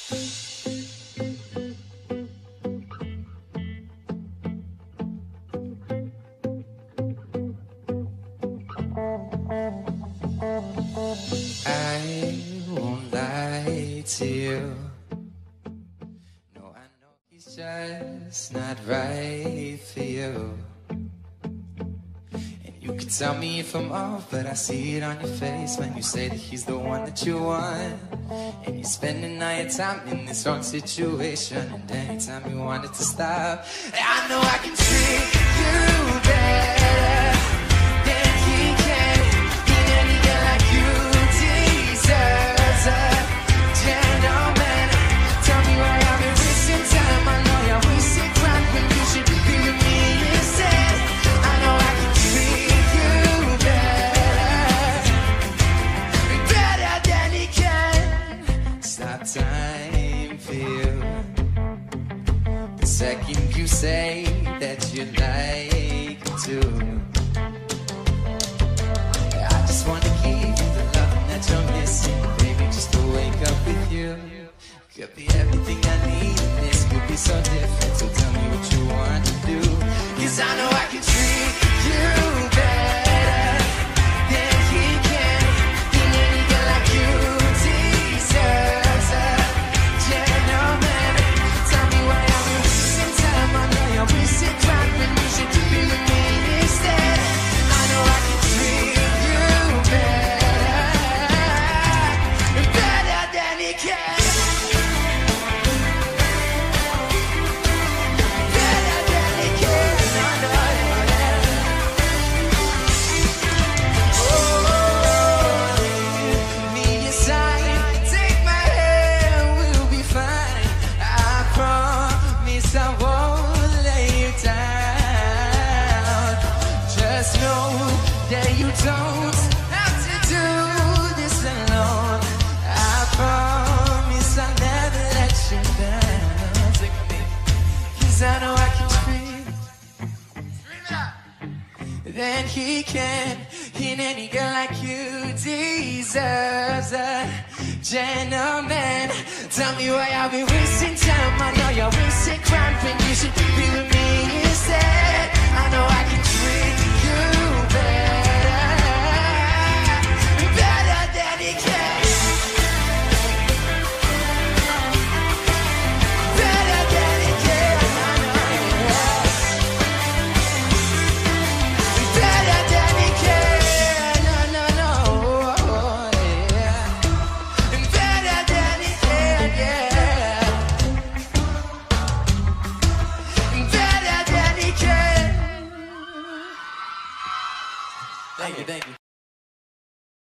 I won't lie to you. No, I know he's just not right for you. And you can tell me if I'm off, but I see it on your face when you say that he's the one that you want. And you're spending all your time in this wrong situation, and anytime you want it to stop, I know I can treat you better than he can. And any girl like you deserves a gentleman. Tell me why I've been wasting time. I know you're wasting time when you should be with me instead. I know I can treat you better than he can. Stop time for you. The second you say that you like to, I just wanna give you the loving that you're missing, baby, just to wake up with you. Could be everything I need, and this could be so different, so tell me what you want to do. 'Cause I know I can treat you better than he can. And any girl like you deserves a gentleman. Tell me why I'm wasting time. I know you're wasting time when you should be with me instead. I know I can treat you better than he can. Better than he can. I know that. Oh, give me your sign, take my hand, we'll be fine. I promise I won't lay you down. Just know that you don't have to do this alone. I promise I'll never let you down. Take me, 'cause I know I can treat then he can. And any girl like you deserves a gentleman. Tell me why I've been wasting time. I know you're wasting crime when you should be with me instead. I know I can treat you better than he can. Better than he can. I know, yes. Better than he can. No, no, no, yeah. Better than he can, yeah. Better than he can. Thank you, thank you.